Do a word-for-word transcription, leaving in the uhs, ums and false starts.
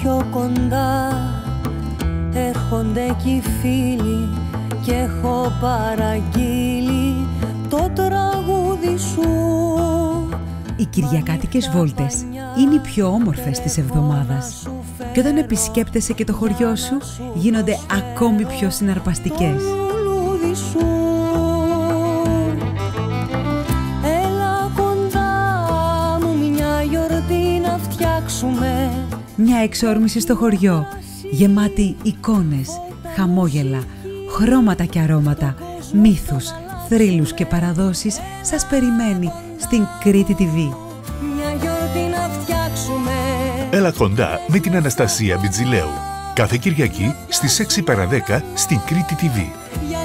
πιο κοντά έρχονται κι οι φίλοι και έχω παραγγείλει το τραγούδι σου. Οι κυριακάτικες βόλτες είναι οι πιο όμορφες της εβδομάδας και όταν επισκέπτεσαι και το χωριό σου γίνονται ακόμη πιο συναρπαστικές. Έλα κοντά μου μια γιορτή να φτιάξουμε. Μια εξόρμηση στο χωριό, γεμάτη εικόνες, χαμόγελα, χρώματα και αρώματα, μύθους, θρύλους και παραδόσεις σας περιμένει στην Κρήτη τι βι. Μια γιορτή να φτιάξουμε. Έλα κοντά με την Αναστασία Μπιτζηλέου. Κάθε Κυριακή στις έξι παρά δέκα στην Κρήτη τι βι.